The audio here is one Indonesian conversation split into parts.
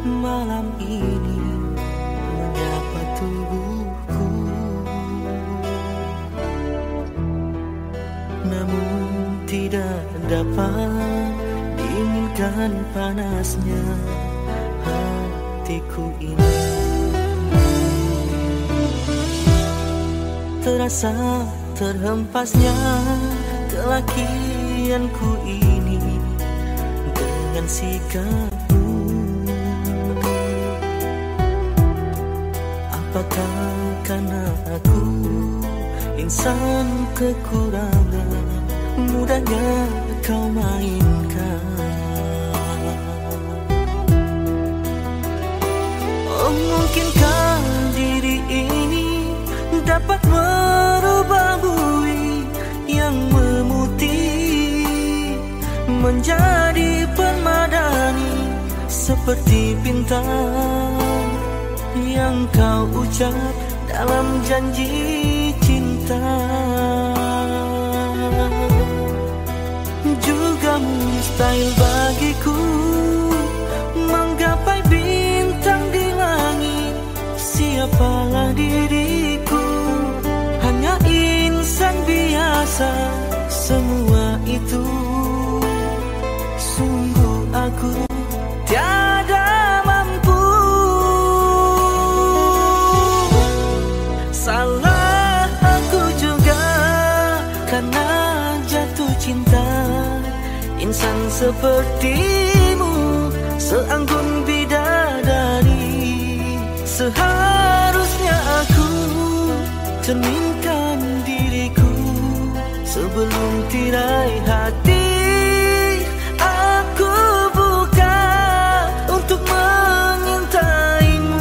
malam ini menyapa tubuhku, namun tidak dapat dinginkan panasnya hatiku ini. Terasa terhempasnya kelakianku ini dengan sikapmu. Apakah karena aku insan kekurangan, mudahnya kau mainkan? Oh, mungkinkah diri ini dapat merubah bui yang memutih menjadi permadani, seperti bintang yang kau ucap dalam janji cinta. Juga mustahil bagiku menggapai bintang di langit. Siapalah diriku, hanya insan biasa. Semua itu sungguh aku tiada mampu. Salah aku juga karena jatuh cinta. Insan sepertimu seanggun bidadari. Seharusnya aku cerminkan diriku sebelum tirai hati aku buka untuk mengintaimu.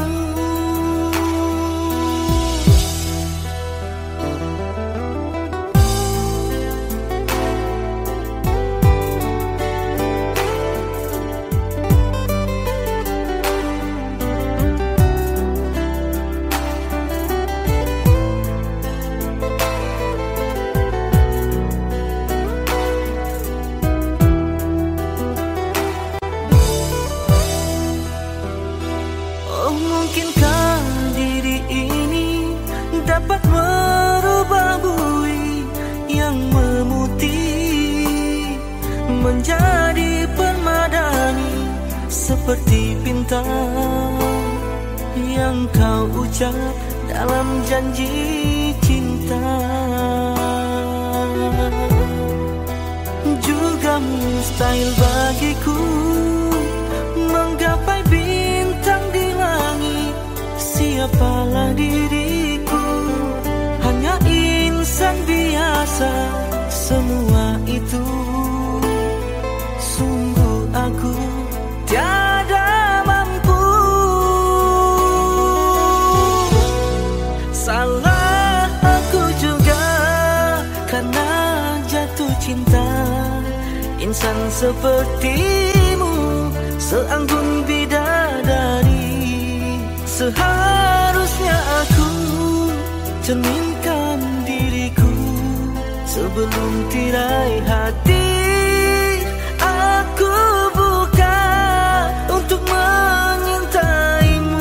Mungkinkah diri ini dapat merubah bui yang memutih menjadi permadani, seperti bintang yang kau ucap dalam janji cinta. Juga mustahil bagiku menggapai bintang di langit. Siapalah diriku, hanya insan biasa. Semua itu sungguh aku tiada mampu. Salah aku juga karena jatuh cinta. Insan sepertimu seanggun bidadari. Seharusnya aku cerminkan diriku sebelum tirai hati aku buka untuk mengintaimu.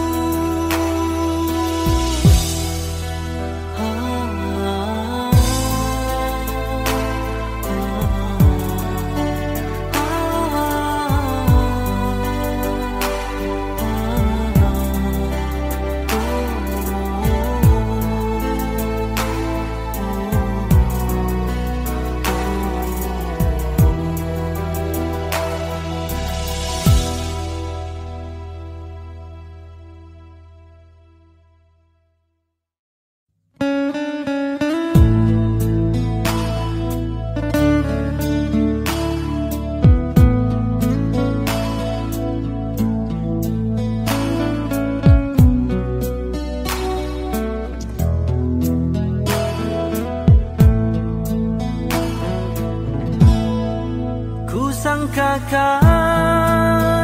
Sangkakan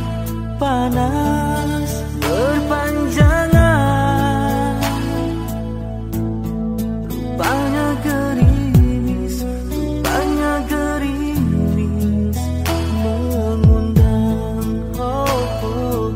panas berpanjangan, rupanya gerimis mengundang. Oh, oh.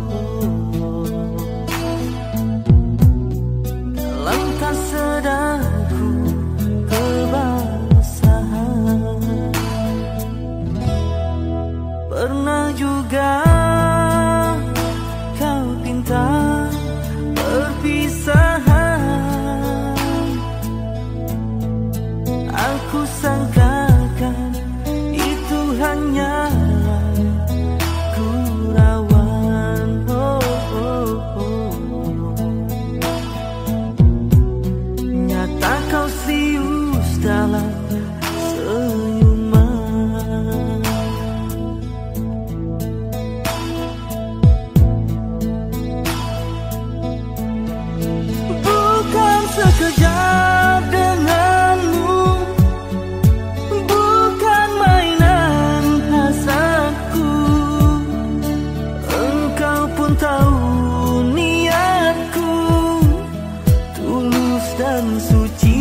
tahu niatku tulus dan suci.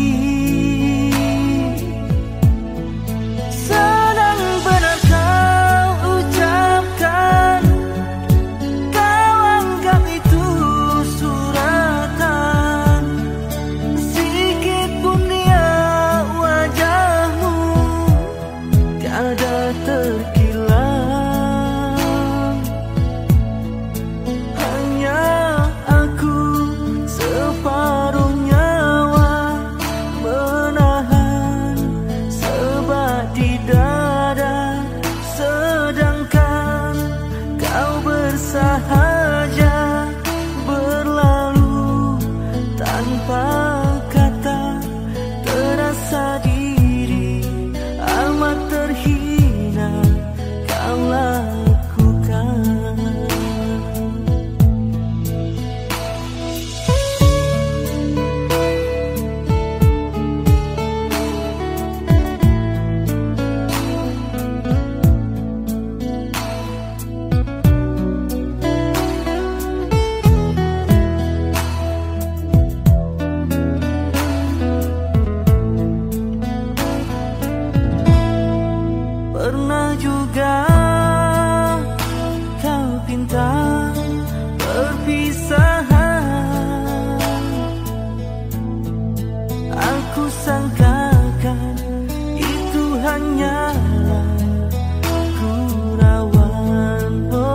Sedang benar kau ucapkan, kau anggap itu suratan. Sikit pun dia wajahmu tiada terkilau. Hanya aku separuh nyawa menahan sebat di dada, sedangkan kau bersahaja berlalu tanpa kata. Terasa diri amat terhina kau lakukan. Pernah juga kau pinta perpisahan, aku sangkakan itu hanyalah gurauan.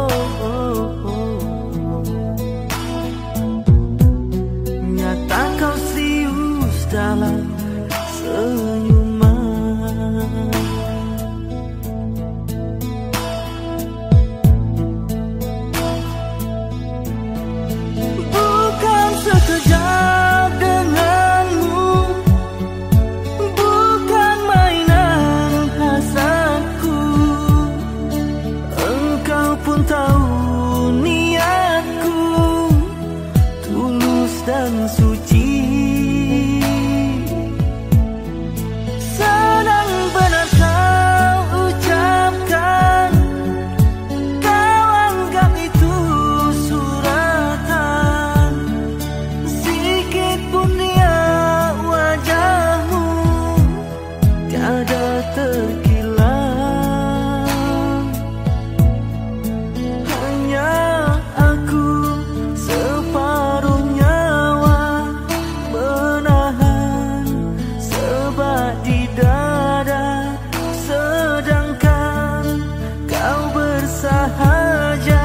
Nyata kau serius dalam senyuman. Bukan sekejap denganmu, bukan mainan hasadku. Engkau pun tahu niatku tulus dan suci. Sedang benar kau ucapkan, kau anggap itu suratan. Sikit pun dia wajahmu tiada terkilau. Hanya aku separuh nyawa menahan sebat di dada, sedangkan kau bersahaja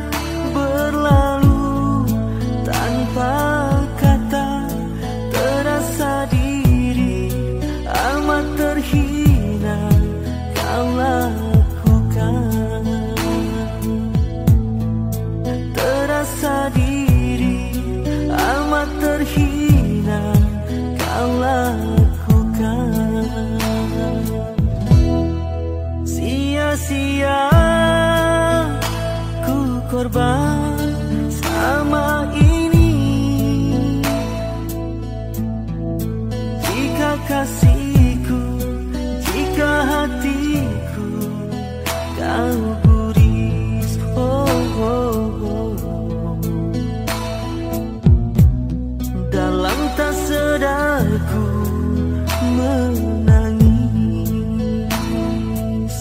berlalu tanpa kata. Terasa diri amat terhina kau lakukan. Terasa diri amat terhina kau lakukan. Sia-sia ku korban sama ini. Jika kasihku, jika hatiku kau guris, dalam tak sadarku menangis.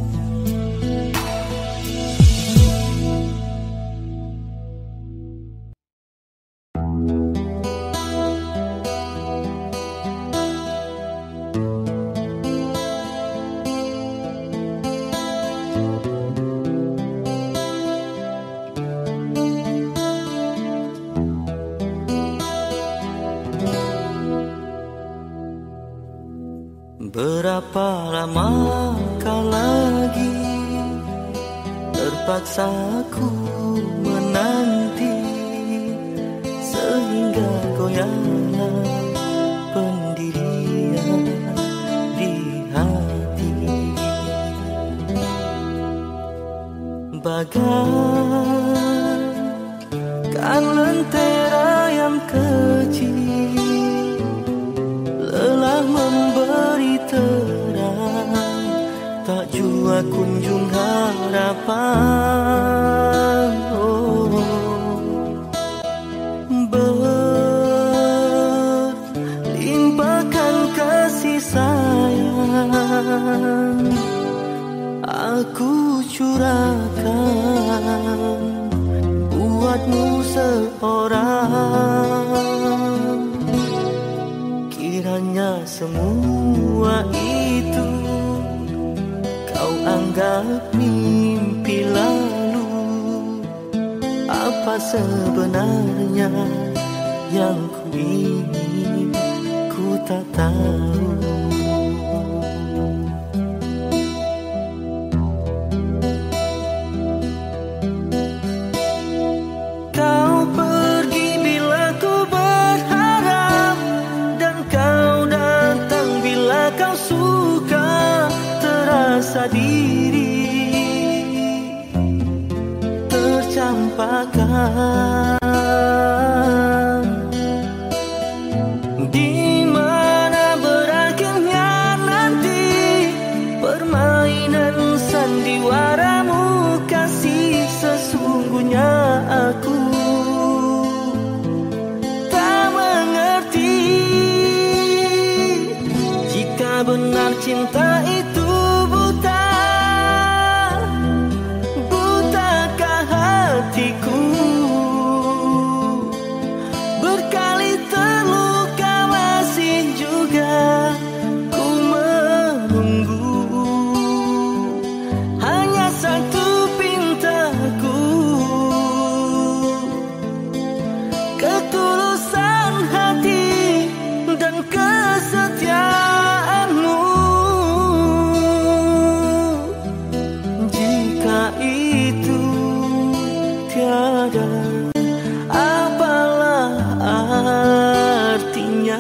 Berapa lamakah lagi terpaksa ku menanti, sehingga goyahlah pendirian di hati. Bagaikan lentera yang kecil, lelah memberi terang, tak jua kunjung harapan. Oh. membuatmu seorang. Kiranya semua itu kau anggap mimpi lalu. Apa sebenarnya yang ku ingin, ku tak tahu. Kau pergi bila ku berharap, dan kau datang bila kau suka. Terasa diri tercampakkan, di mana berakhirnya nanti permainan sandiwaramu. Kasih sesungguhnya aku tak mengerti, jika benar cinta itu buta. Butakah hatiku, berkali terluka masih juga ku menunggu. Hanya satu pintaku, ketulusan hati dan kesetiaanmu. Jika itu tiada, apalah artinya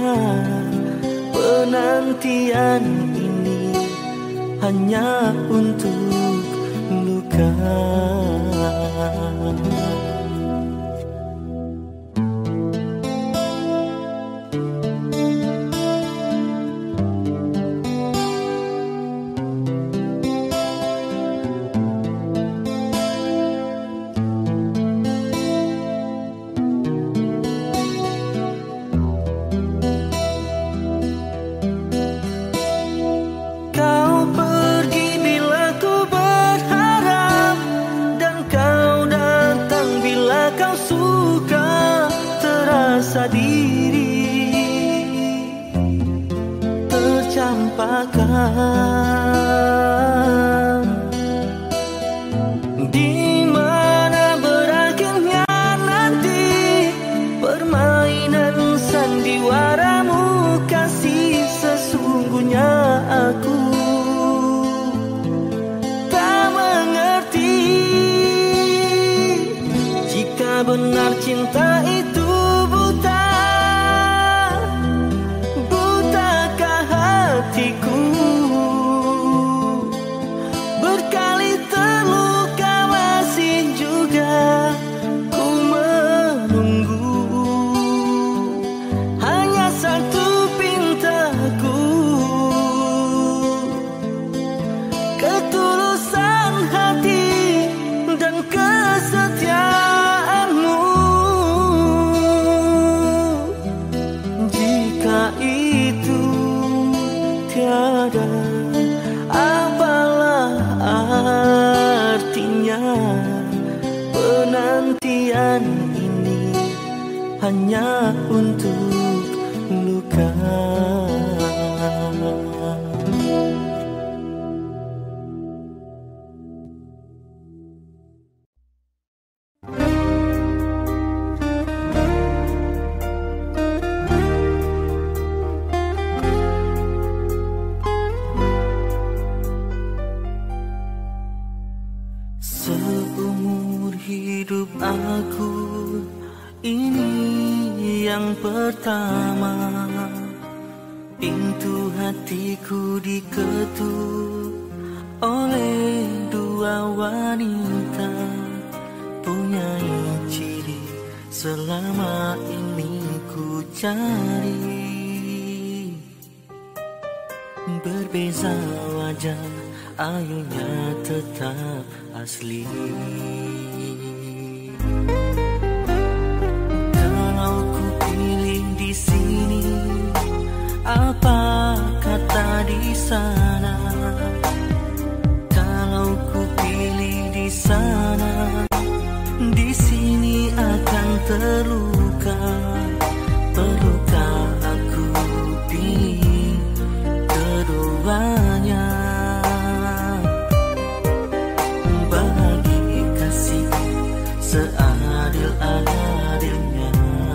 penantian ini hanya untuk luka. Kau pergi bila ku berharap, dan kau datang bila kau suka. Terasa diri tercampakkan, di mana berakhirnya nanti permainan sandiwaramu. Kasih sesungguhnya aku tak mengerti, jika benar cinta itu buta. Butakah hatiku, berkali terluka masih juga ku menunggu. Hanya satu pintaku, ketulusan hati dan kesetiaanmu. Jika itu tiada, apalah artinya penantian ini hanya untuk luka. Seumur hidup aku, ini yang pertama. Pintu hatiku diketuk oleh dua wanita, punya ciri selama ini ku cari. Berbeza wajah, ayunya tetap asli. Kalau ku pilih di sini, apa kata di sana? Kalau ku pilih di sana, di sini akan terluka. Perlukah aku pilih keduanya? Bagi kasih seadil-adilnya.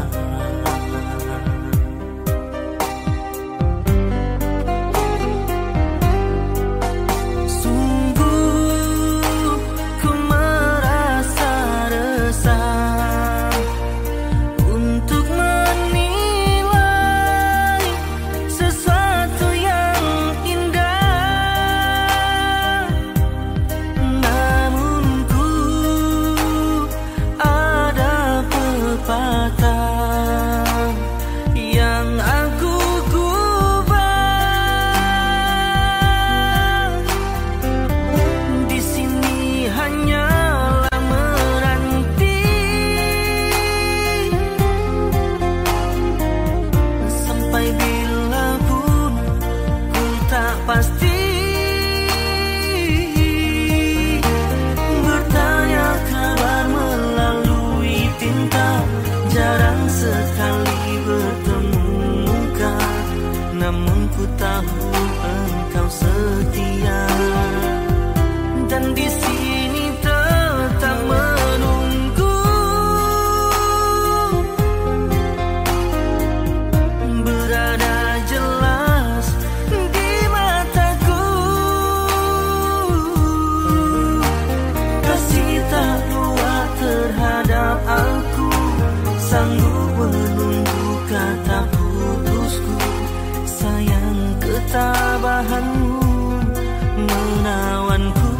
Ku tahu engkau setia, dan di sini tetap menunggu. Berada jelas di mataku, kasih tak luar terhadap aku, sanggup menunggu kata putusku. Sayang ketabahanmu menawanku.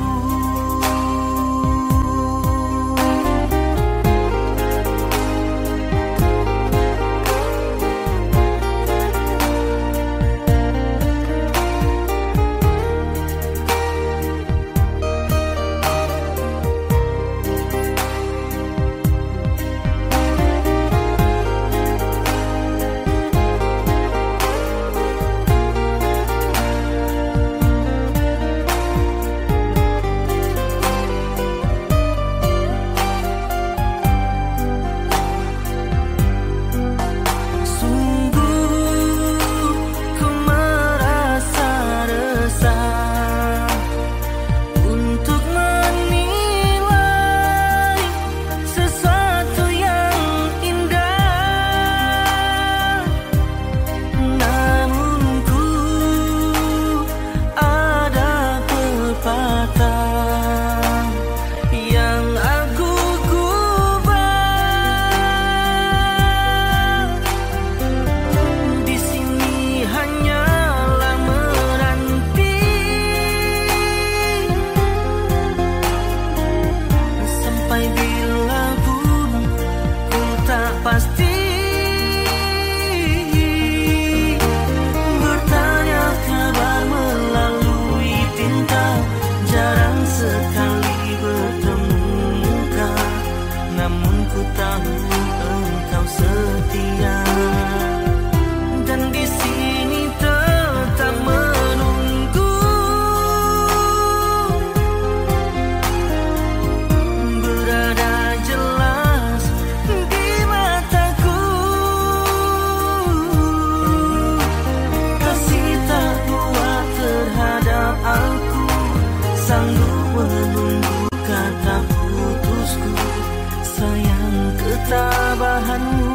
Ketabahanmu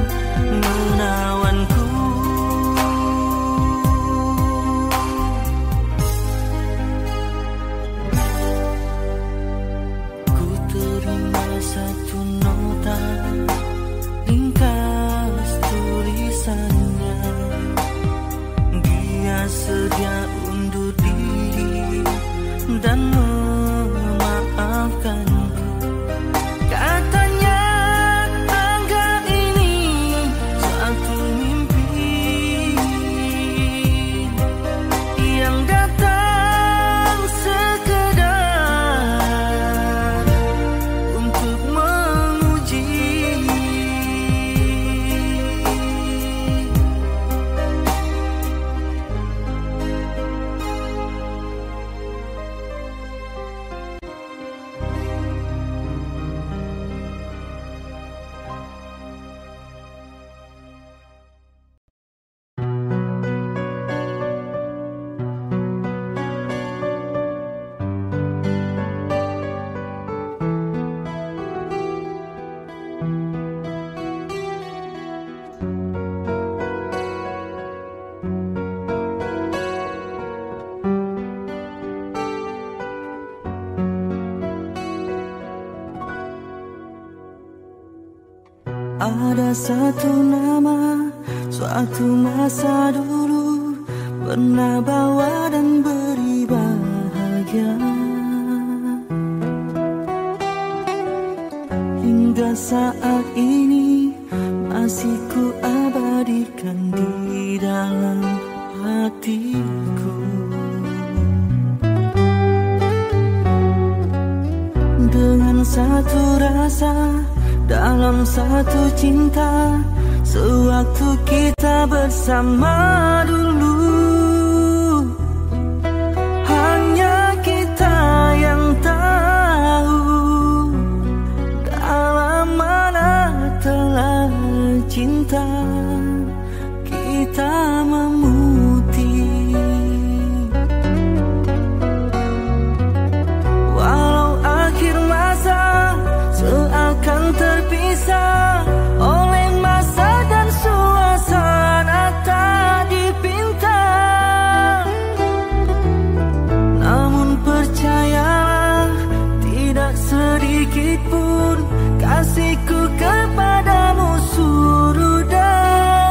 menawanku. Ku terima satu nota ringkas tulisannya. Dia sedia undur diri dan memaafkanku. Katanya anggap Ada satu nama, suatu masa dulu pernah bawa dan beri bahagia. Hingga saat ini masih ku abadikan di dalam hatiku. Dengan satu rasa, dalam satu cinta, sewaktu kita bersama dulu. Hanya kita yang tahu dalam mana telah cinta kita memutih. Walau akhir masa seakan terpisah oleh masa dan suasana tak dipinta, namun percayalah tidak sedikit pun kasihku kepadamu surut dan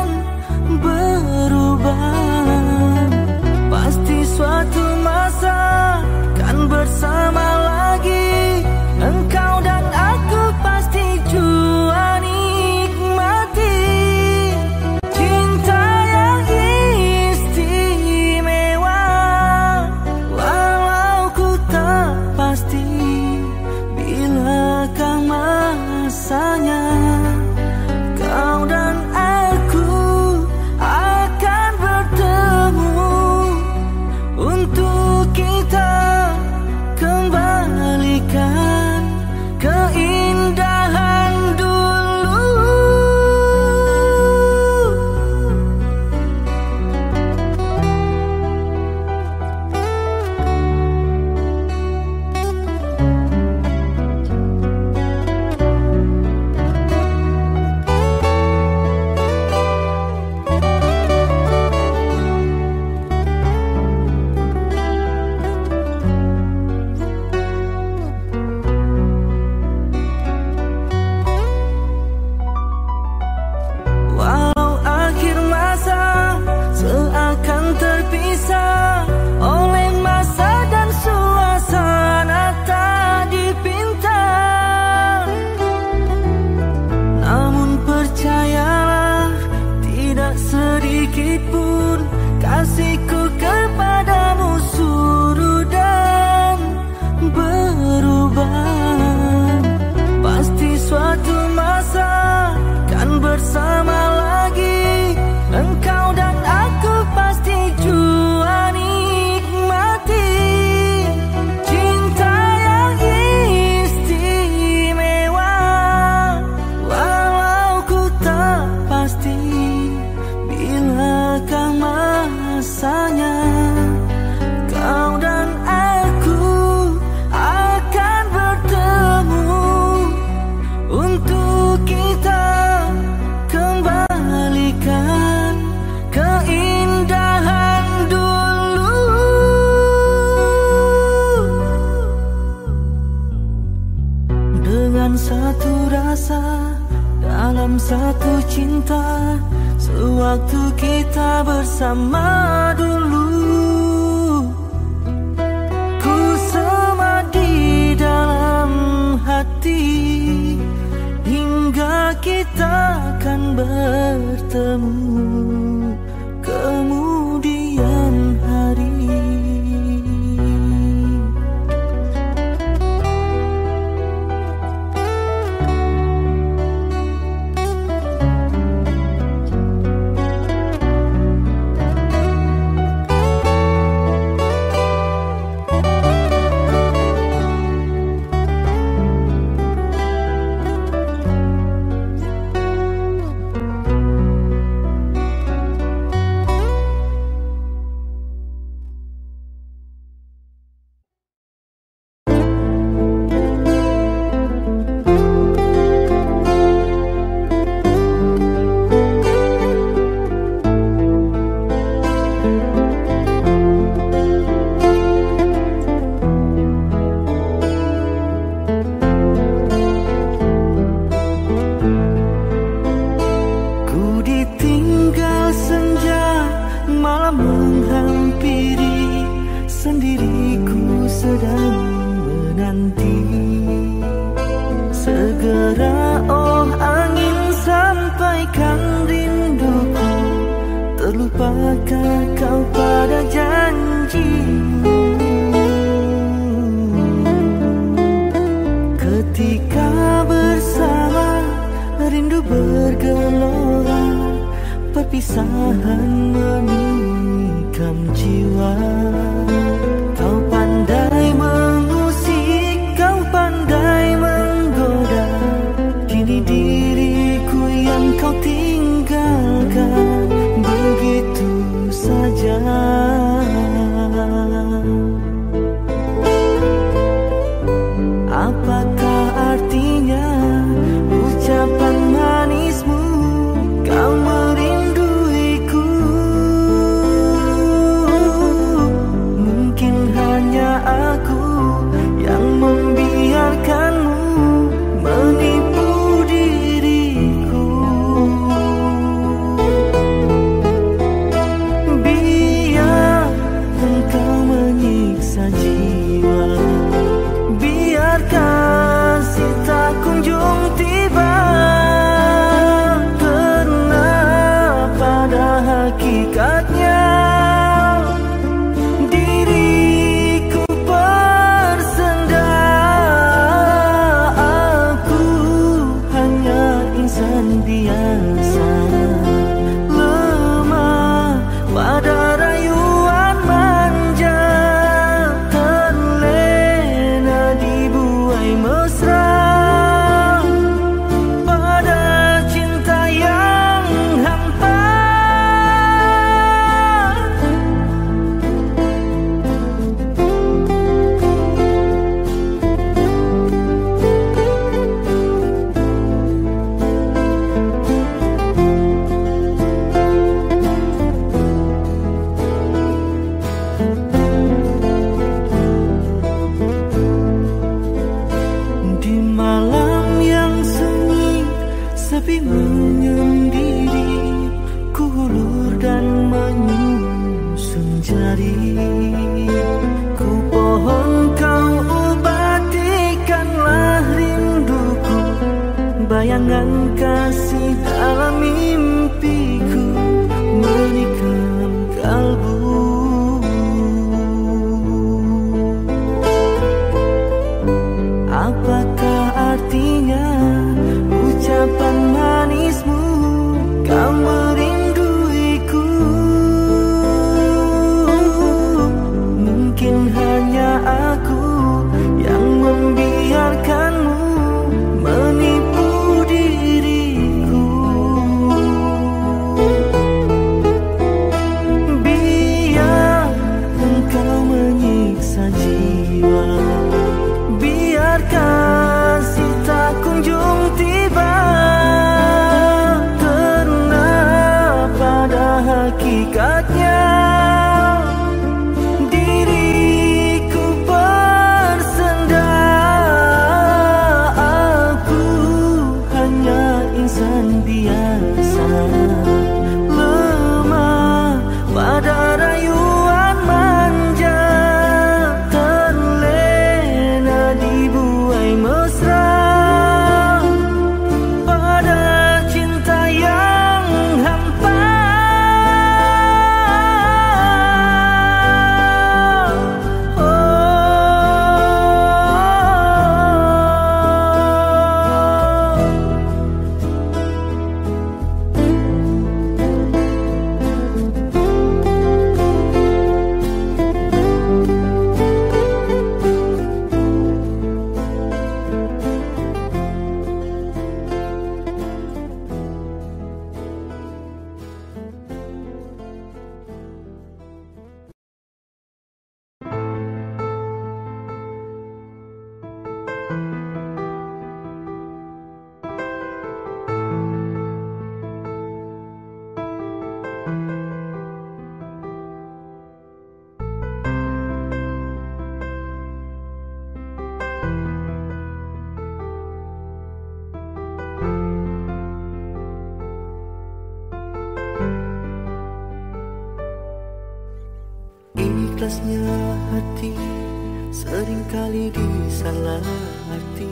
berubah. Pasti suatu masa kan bersama lagi, engkau dan aku pasti jua nikmati cinta yang istimewa. Walau ku tak pasti bilakah masanya, kau dan aku akan bertemu untuk kita kembalikan keindahan dulu. Walau akhir masa seakan terpisah oleh masa dan suasana tak dipinta, namun percayalah tidak sedikit pun kasihku kepadamu surut dan berubah. Pasti suatu masa kan bersama lagi, engkau dan aku pasti jua nikmati cinta yang istimewa. Walau ku tak pasti bilakah masanya, kau dan aku akan bertemu untuk kita kembalikan keindahan dulu. Dengan satu rasa, dalam satu cinta, sewaktu kita bersama dulu. Ku semadi dalam hati hingga kita akan bertemu kemudian hari. Lupakah kau pada janjimu ketika bersama, rindu bergelora, perpisahan menikam jiwa. Kau pandai mengusik, kau pandai menggoda, kini diriku yang kau tinggalkan begitu saja. Apakah artinya ucapan manismu, kau merinduiku? Mungkin hanya aku yang membiarkanmu menipu diriku. Biar engkau menyiksa jiwa, biar kasih tak kunjung tiba, karena pada hakikatnya diriku bersenda. Aku hanya insan biasa, lemah pada rayuan manja, terlena dibuai mesra pada cinta yang hampa. Di malam yang sunyi, sepi menyendiri, ku hulur dan menyusun jari. Ku pohon kau obatikanlah rinduku, bayangan kasih dalam mimpiku menikam kalbu. Apakah artinya ucapan manismu, kau merinduiku? Mungkin hanya aku yang membiarkanmu menipu diriku. Biar engkau menyiksa jiwa, biar kasih tak kunjung tiba, karena pada hakikatnya diriku bersenda. Aku hanya insan biasa, lemah pada rayuan manja, terlena dibuai mesra pada cinta yang hampa. Ikhlasnya hati seringkali disalah arti,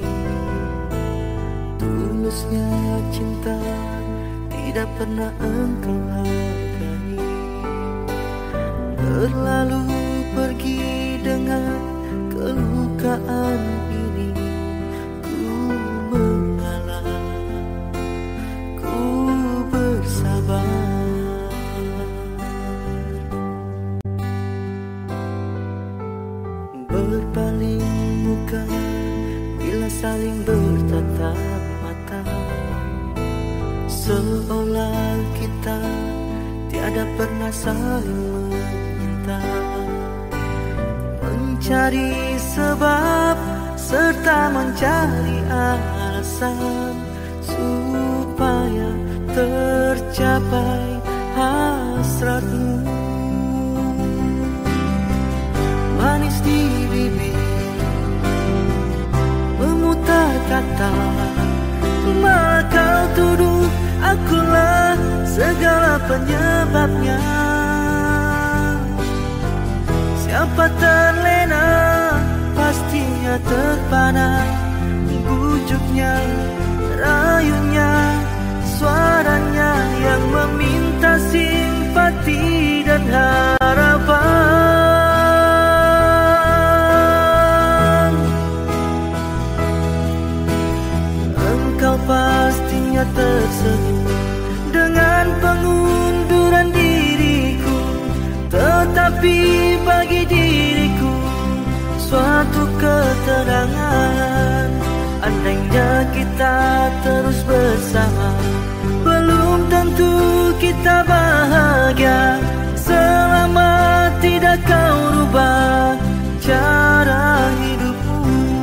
tulusnya cinta tidak pernah engkau hargai. terlalu pergi dengan kelukaan ini. Ku mengalah, ku bersabar. Berpaling muka bila saling bertatap mata, seolah kita tiada pernah saling meminta. Mencari sebab serta mencari alasan supaya tercapai hasratmu. Manis di bibir, memutar kata, malah kau tuduh akulah segala penyebabnya. Siapa terlena pastinya terpana, bujuknya, rayunya, suaranya yang meminta simpati dan harapan. Engkau pastinya tersenyum dengan pengunduran diriku, tetapi bagi diriku suatu keterangan. Andainya kita terus bersama, belum tentu kita bahagia selama tidak kau rubah cara hidupmu.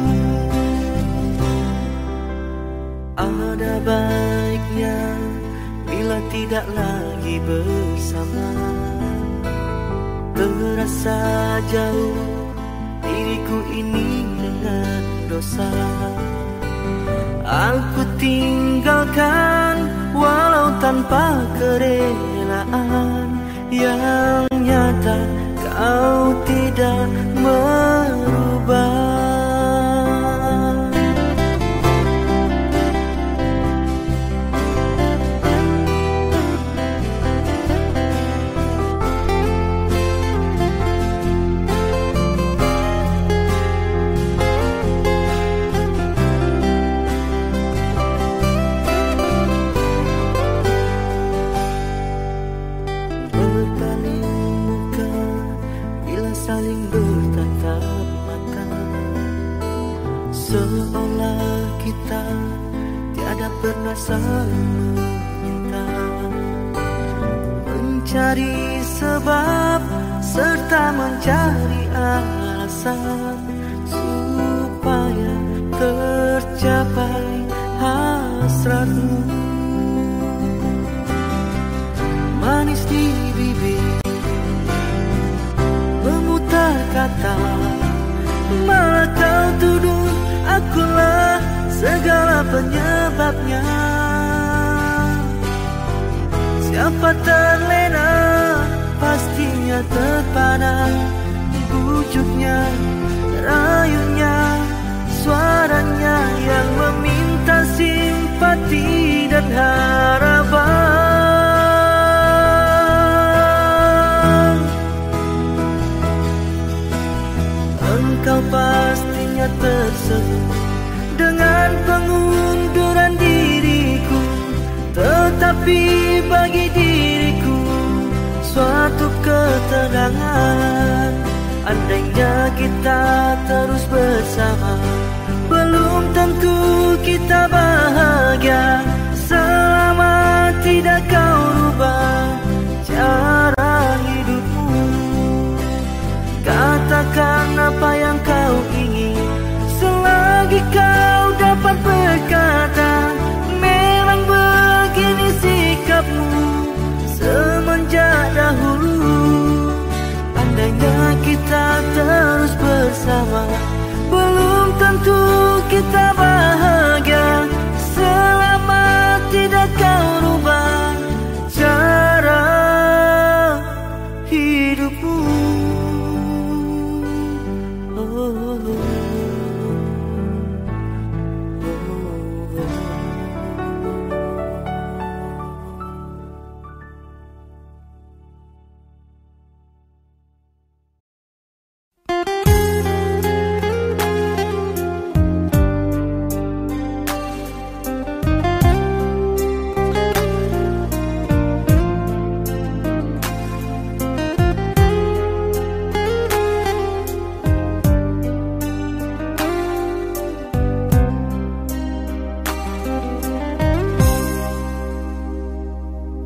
Ada baiknya bila tidak lagi bersama, terasa jauh diriku ini dengan dosa. Aku tinggalkan walau tanpa kerelaan, yang nyata kau tidak merubah. Saling bertatap mata, seolah kita tiada pernah saling meminta. Mencari sebab serta mencari alasan supaya tercapai hasratmu. Manis di bibir, kata, malah kau tuduh akulah segala penyebabnya. Siapa terlena pastinya terpana, bujuknya, rayunya, suaranya yang meminta simpati dan harapan. Engkau pastinya tersenyum dengan pengunduran diriku, tetapi bagi diriku suatu keterangan. Andainya kita terus bersama, belum tentu kita bahagia selama tidak kau rubah cara hidupmu. Katakan apa yang kau ingin, selagi kau dapat berkata. Memang begini sikapmu semenjak dahulu. Andainya kita terus bersama, belum tentu kita bahagia selama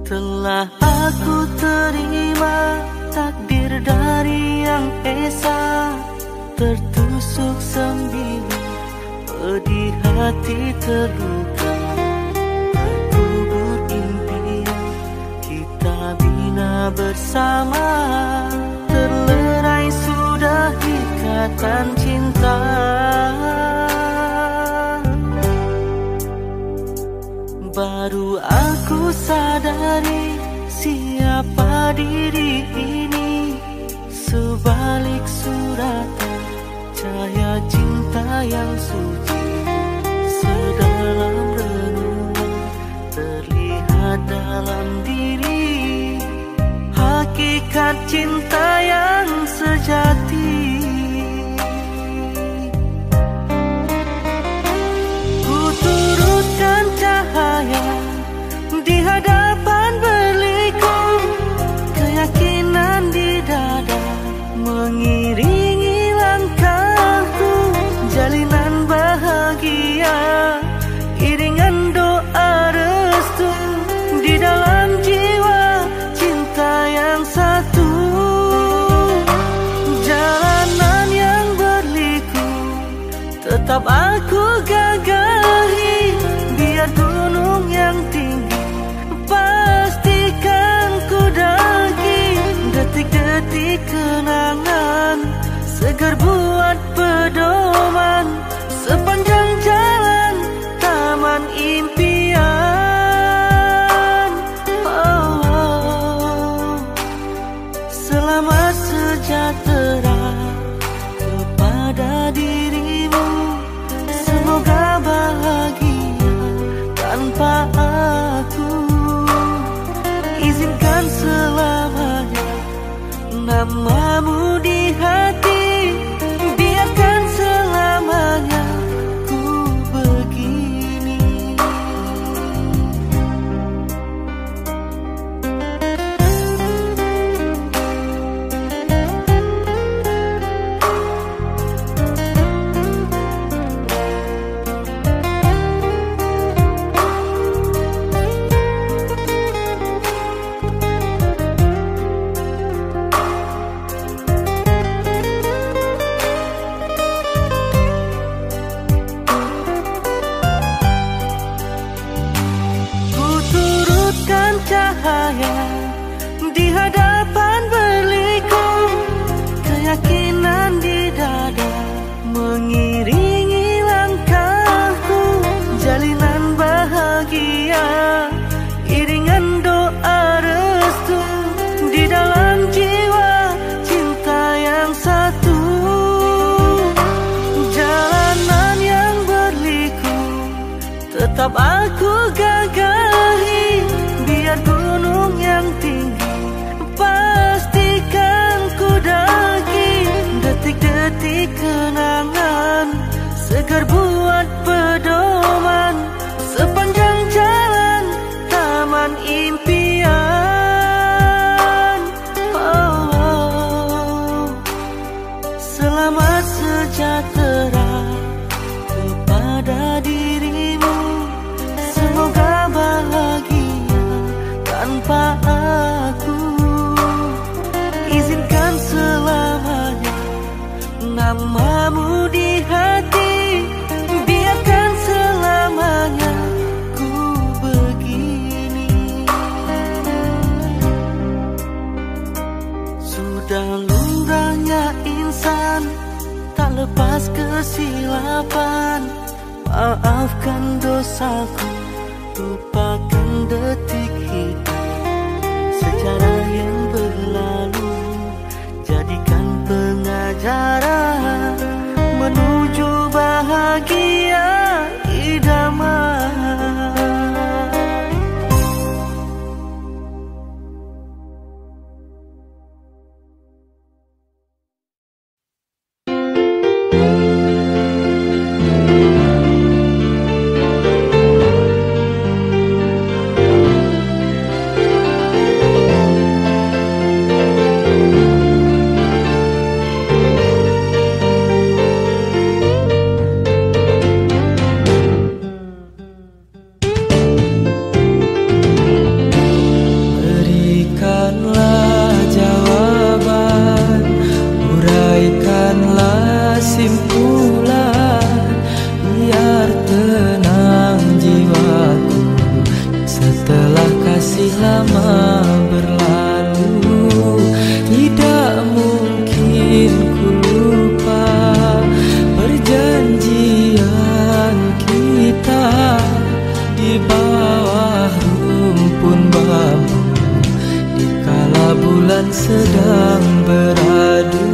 Telah aku terima takdir dari Yang Esa, tertusuk sembilu, pedih hati terluka, terkubur impian kita bina bersama, terlerai sudah ikatan cinta. Baru aku sadari siapa diri ini, sebalik suratan cahaya cinta yang suci, sedalam renungan terlihat dalam diri, hakikat cinta yang sejati. Ku turutkan cahaya di hadapan berliku, keyakinan di dada mengiringi langkahku, jalinan bahagia, iringan doa restu di dalam jiwa cinta yang satu. Jalanan yang berliku tetap aku gagahi, biar gunung yang tinggi pastikan ku daki. Detik-detik kenangan segar buat pedoman, sepanjang jalan taman impian. Oh, oh. Selamat sejahtera kepada dirimu, semoga bahagia tanpa aku. Izinkan selamanya namamu di hati, biarkan selamanya ku begini. Cahaya di hadapan berliku, keyakinan di dada mengiringi langkahku, jalinan bahagia, iringan doa restu di dalam jiwa cinta yang satu. Jalanan yang berliku tetap aku gagahi, biar gunung yang tinggi pastikan ku daki. Detik-detik kenangan segar buat pedoman, sepanjang jalan taman impian. Oh, oh. Selamat sejahtera kepada dirimu, semoga bahagia tanpa aku. Izinkan selamanya namamu di hati, biarkan selamanya ku begini. Sudah lumrahnya insan tak lepas kesilapan, maafkan dosaku, lupakan detik hidup, sejarah yang berlalu jadikan pengajaran menuju bahagia idaman. lama berlalu, tidak mungkin ku lupa perjanjian kita di bawah rumpun bambu, dikala bulan sedang beradu.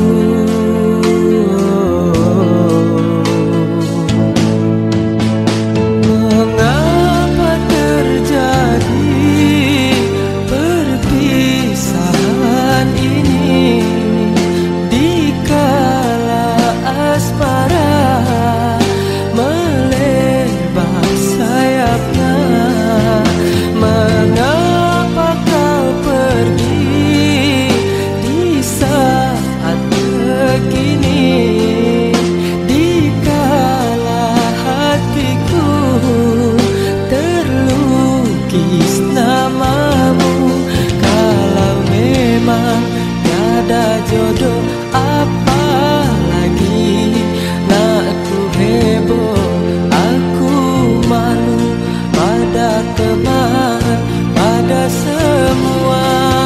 Jodoh apa lagi nak ku heboh, aku malu pada teman, pada semua.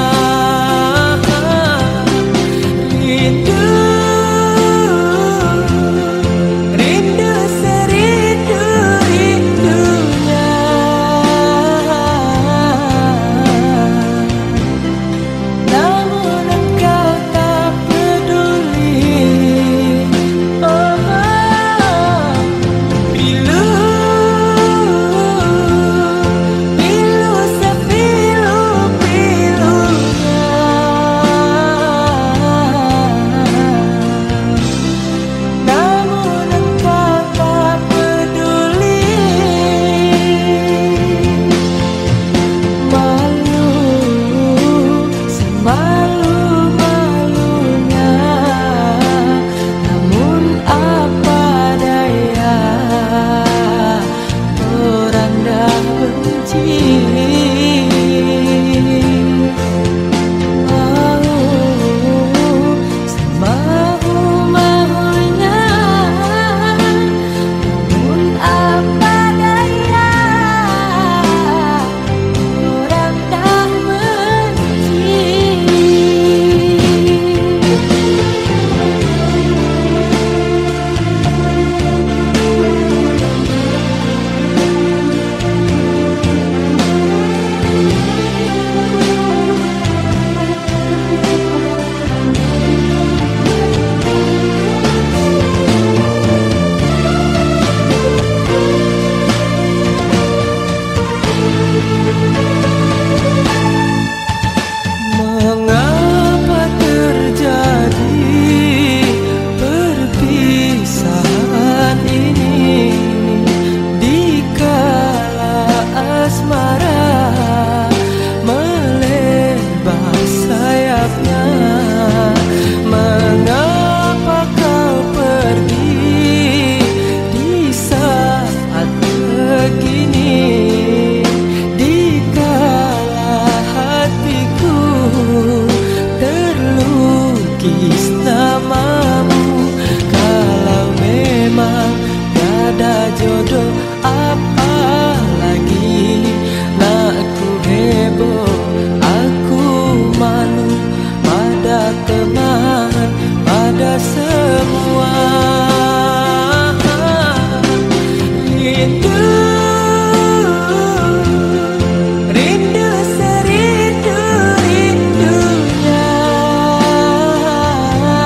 Rindu, rindu serindu-rindunya, namun engkau jodoh apa lagi nak ku heboh, aku malu pada teman, pada semua. Rindu, rindu serindu-rindunya,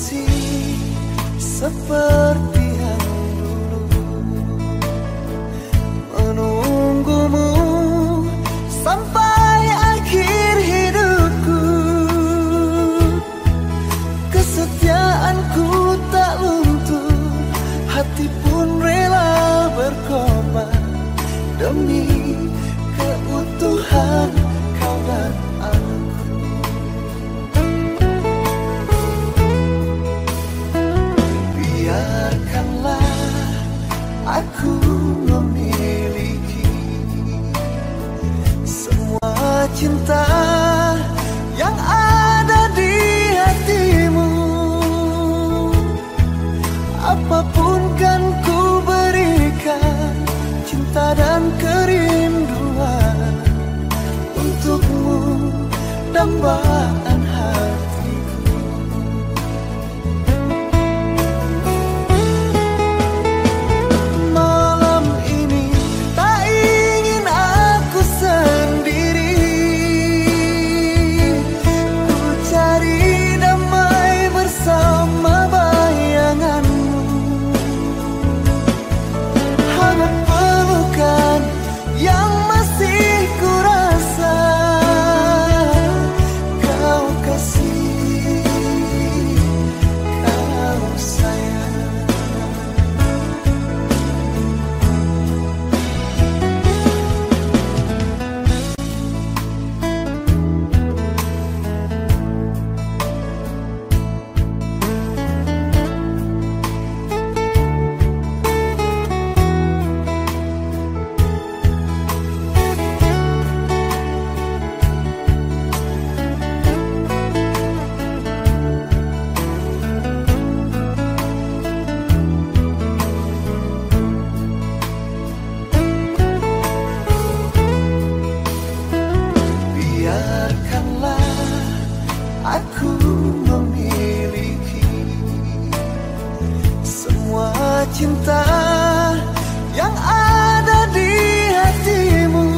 masih seperti yang dulu, menunggumu sampai akhir hidupku. Kesetiaanku tak luntur, hati pun rela berkorban demi keutuhan kau dan aku. Biarkanlah aku memiliki semua cinta yang ada di hatimu. Apapun kan ku berikan, cinta dan kerinduan untukmu, dambaan hatiku. Malam ini tak ingin aku sendiri, ku cari damai bersama bayanganmu. Hangat pelukan yang masih ku rasa, kau kasih, kau sayang. Biarkanlah aku memiliki semua cinta yang ada di hatimu.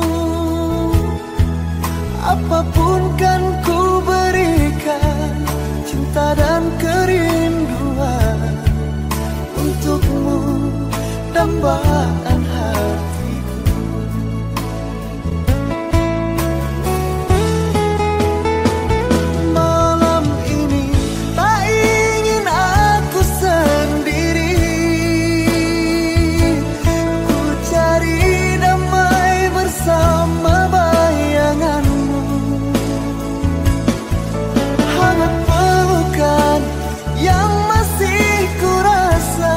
Apapun kan ku berikan, cinta dan kerinduan untukmu, dambaan hatiku. Malam ini tak ingin aku sendiri, ku cari damai bersama bayanganmu. Hangat pelukan yang masih ku rasa,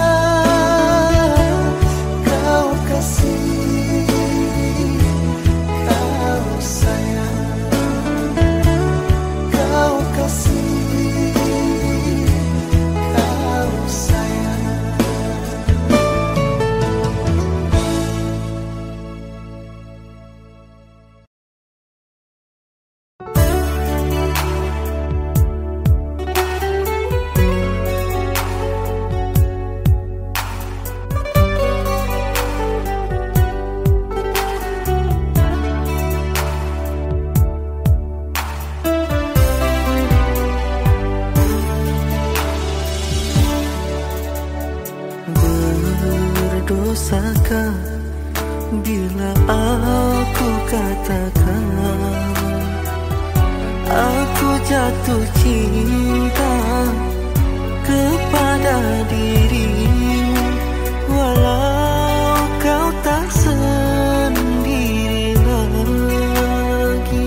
kau kasih, kau sayang. Kau kasih, kau sayang. Berdosakah bila aku katakan aku jatuh cinta kepada dirimu, walau kau tak sendiri lagi.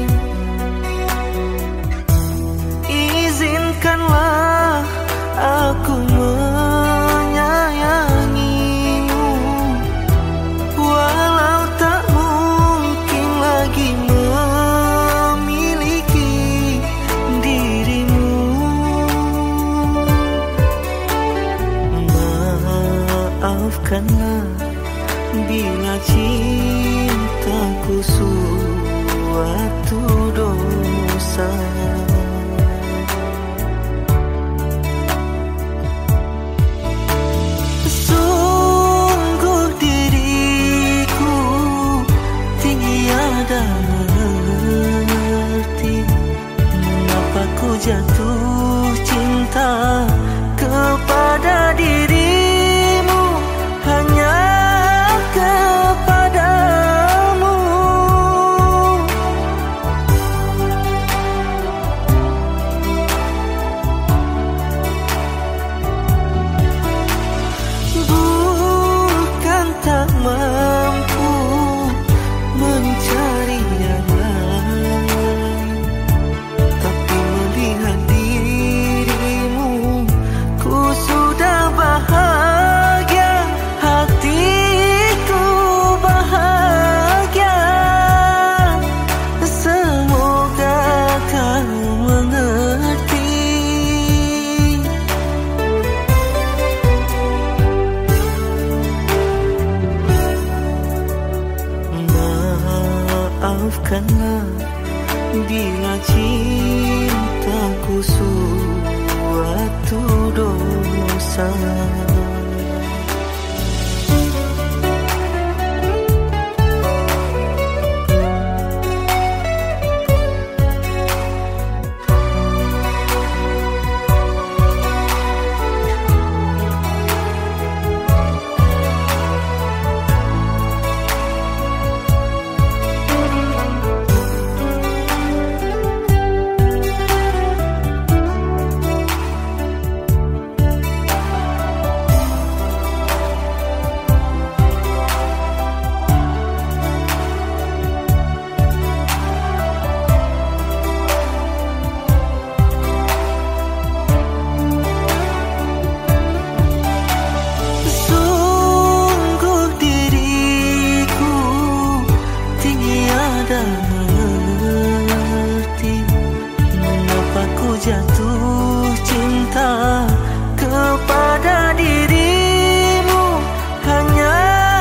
Izinkanlah aku menyayangimu, walau tak mungkin lagi memiliki dirimu. Maafkanlah bila cintaku suatu dosa. Sungguh diriku tiada mengerti mengapa ku jatuh cinta maafkanlah bila cintaku suatu dosa. Jatuh cinta kepada dirimu, hanya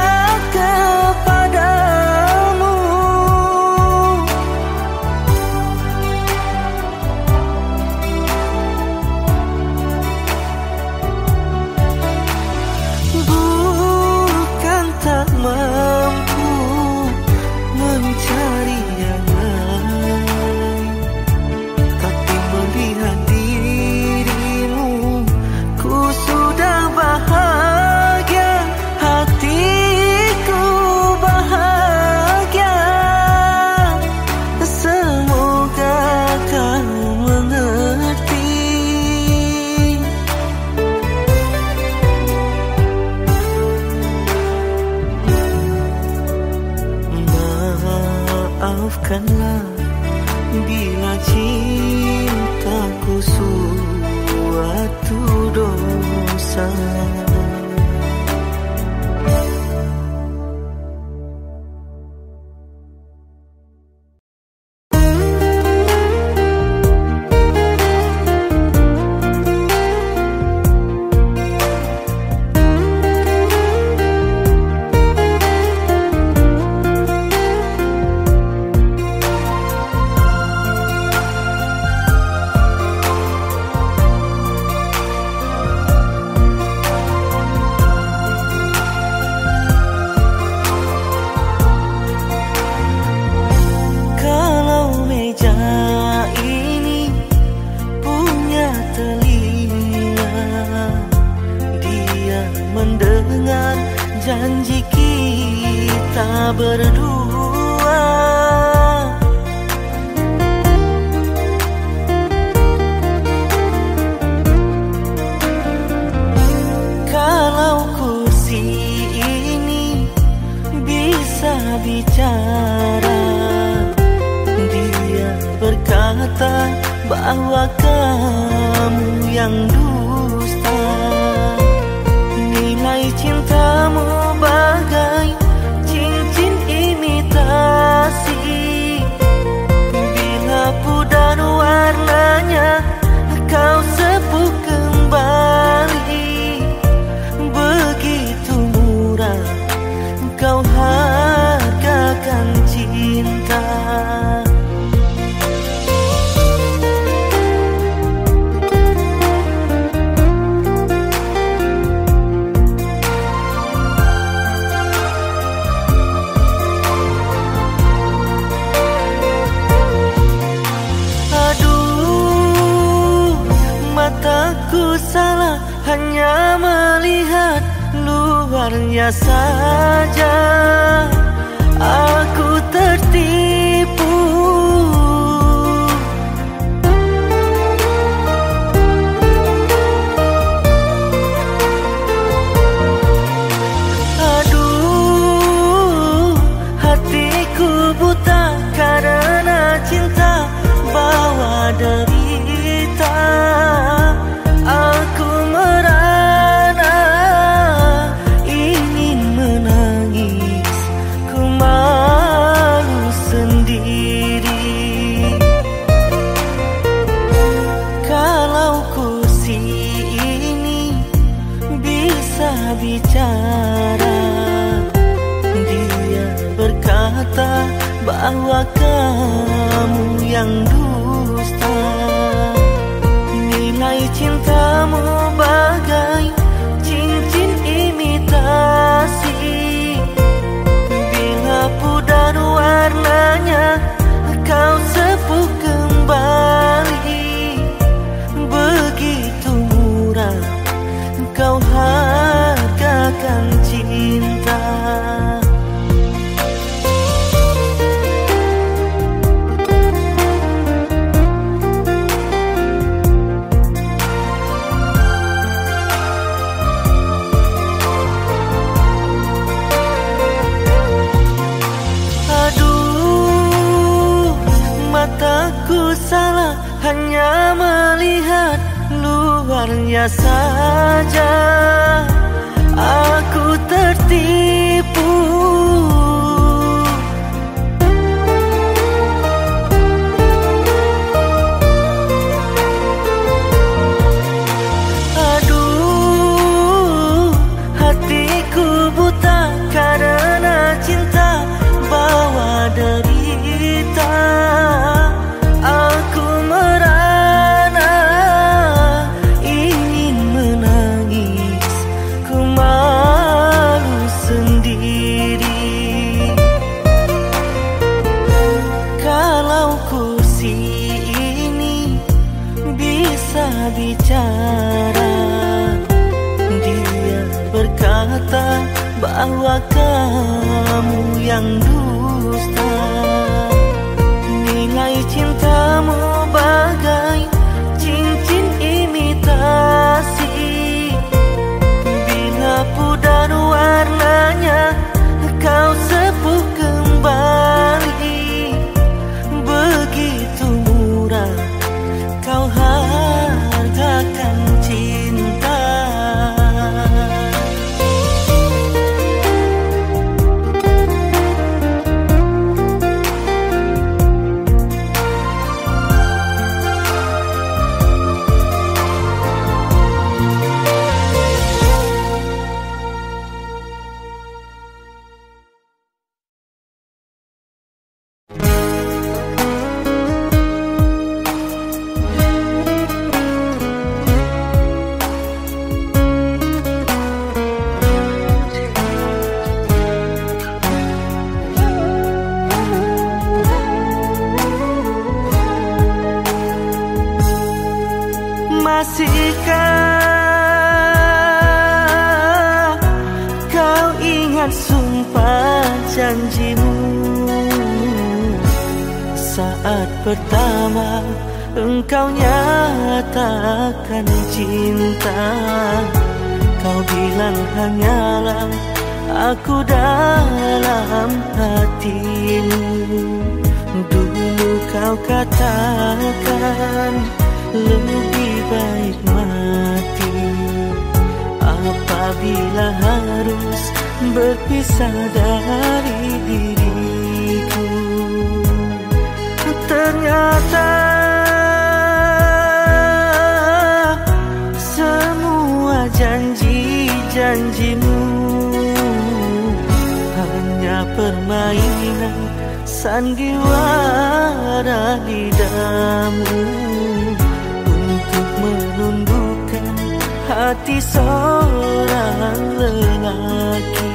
kepadamu. Bukan tak mampu mencari yang lain, tapi melihat dirimu, ku sudah bahagia, hatiku bahagia. Semoga kau mengerti. Maafkanlah bila cintaku suatu dosa. Mendengar janji kita berdua, kalau kursi ini bisa bicara, dia berkata bahwa kamu yang dusta. Nilai cintamu bagai cincin imitasi, bila pudar warnanya kau sepuh kembali. Begitu murah kau hargakan cinta. Aku salah hanya melihat luarnya saja, aku tertipu. Aduh, hatiku buta karena cinta bawa derita. Aku merana ingin menangis, ku malu sendiri. Kalau kursi ini bisa bicara, dia berkata bahwa kamu yang dusta. Nilai cintamu bagai cincin imitasi, bila pudar warnanya kau sepuh kembali. Begitu murah kau hargakan cinta. Mataku salah hanya melihat luarnya saja. Aku tertipu. Aduh, hatiku buta karena cinta bawa derita. Aku merana ingin menangis, ku malu sendiri. Kalau kursi ini bisa bicara, dia berkata bahwa kamu yang dusta. Nilai cintamu bagai cincin imitasi, bila pudar warnanya kau sepuh kembali. Begitu murah kau hargakan cinta. Masihkah kau ingat sumpah janjimu saat pertama engkau nyatakan cinta? Kau bilang hanyalah aku dalam hatimu. Dulu kau katakan lebih baik mati apabila harus berpisah dari diriku. Ternyata semua janji-janjimu hanya permainan sandiwara lidahmu untuk menundukkan hati seorang lelaki.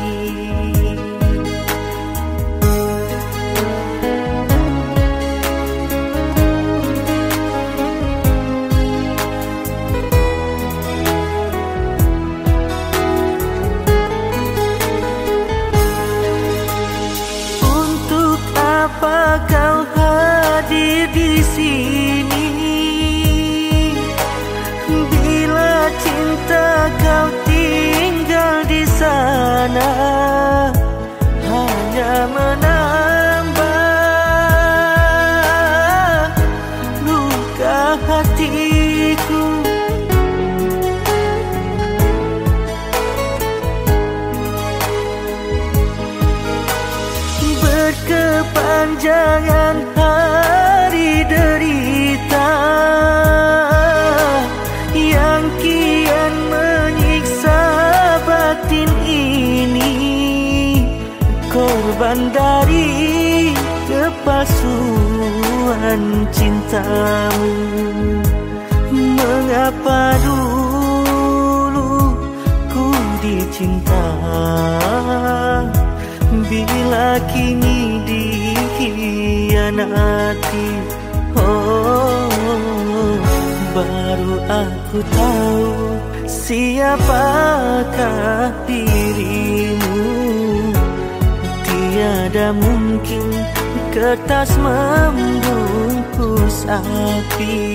Untuk apa kau hadir di sini bila cinta kau tinggal di sana, hanya menambah luka hatiku. Berkepanjangan hari derita yang kian menyiksa batin ini, korban dari kepalsuan cintamu. Mengapa dulu ku dicinta, bila kini dikhianati. Oh, baru aku tahu siapakah dirimu. Tiada mungkin kertas membungkus api.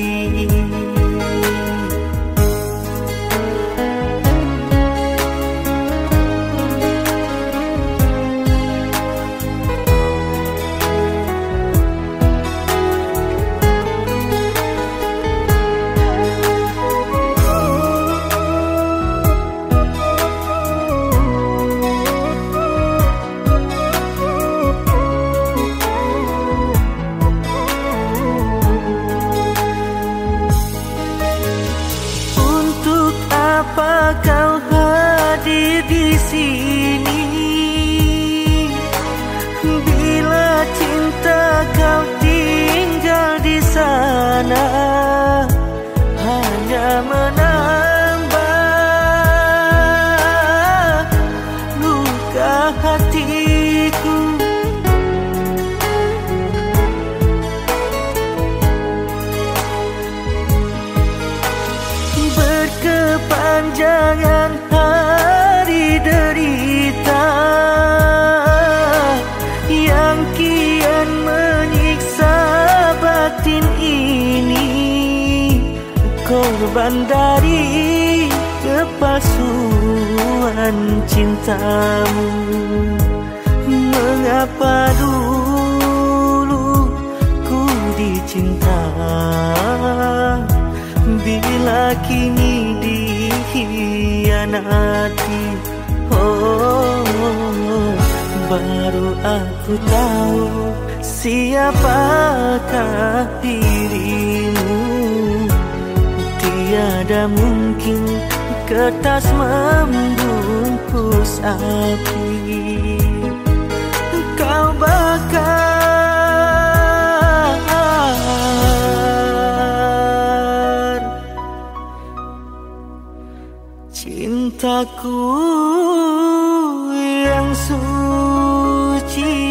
Apa kau hadir di sini, bila cinta kau tinggal di sana, hanya menambah luka hatiku. Berkepanjangan hari derita yang kian menyiksa batin ini, korban dari kepalsuan cintamu. Mengapa dulu ku dicinta, bila kini dikhianati. Oh, baru aku tahu siapakah dirimu. Tiada mungkin kertas membungkus api. Kau bakar cintaku yang suci.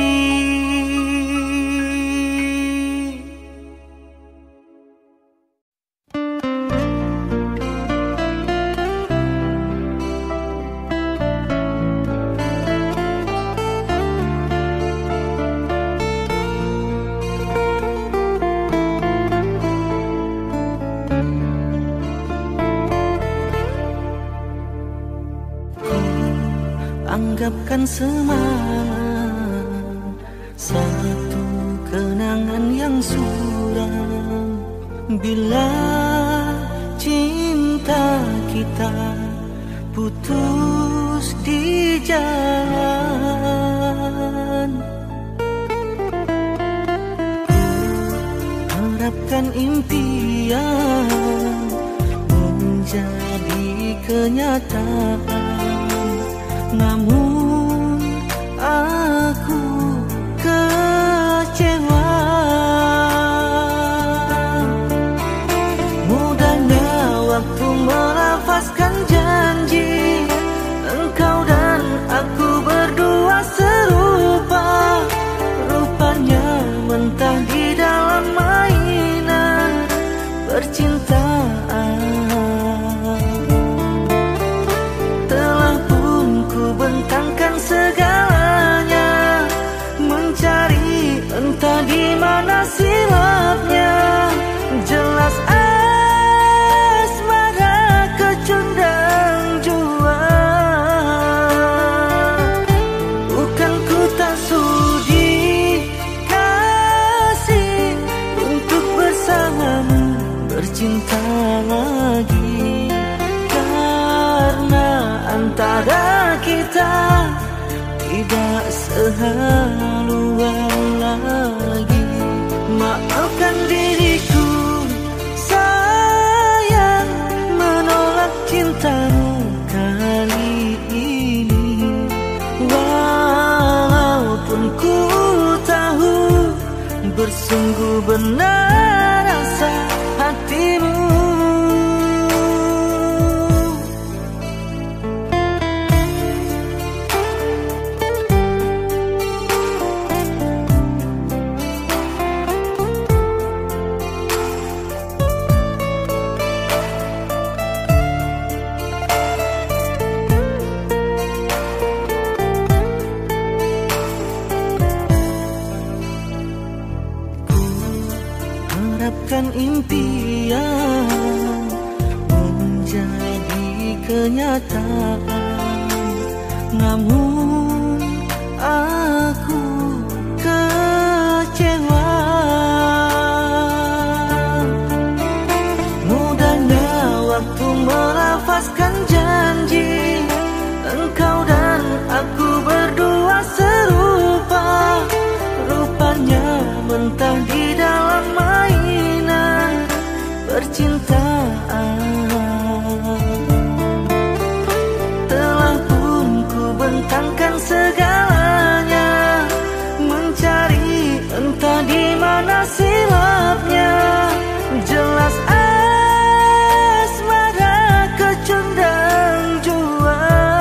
Anggapkan semalam satu kenangan yang suram, bila cinta kita putus di jalan. Harapkan impian menjadi kenyataan, namun aku kecewa. Mudahnya waktu melafazkan janji, engkau dan aku berdua serupa. Rupanya mentah di dalam mainan percintaan. Bentangkan segalanya, mencari entah di mana silapnya. Jelas asmara kecundang jua, bukan ku tak sudi kasih untuk bersamamu bercinta lagi. Karena antara kita tidak sehaluan lagi. Maafkan diriku sayang, menolak cintamu kali ini. Walaupun ku tahu bukan impian, menjadi kenyataan. Namun aku kecewa. Mudahnya waktu melafazkan janji, engkau dan aku berdua serupa. Rupanya mentah di dalam mainan percintaan. Telah pun ku bentangkan segalanya, mencari entah di mana silapnya. Jelas asmara kecundang jua.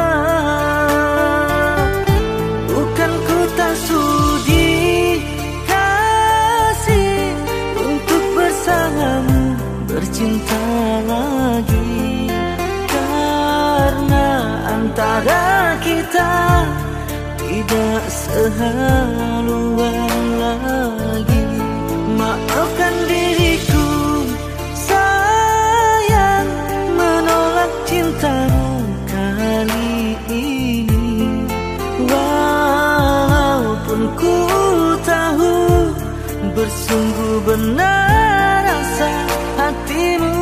Bukan ku tak sudi kasih untuk bersamamu bercinta lagi, karena antara kita tidak sehaluan lagi. Maafkan diriku sayang, menolak cintamu kali ini. Walaupun ku tahu bersungguh benar rasa hatimu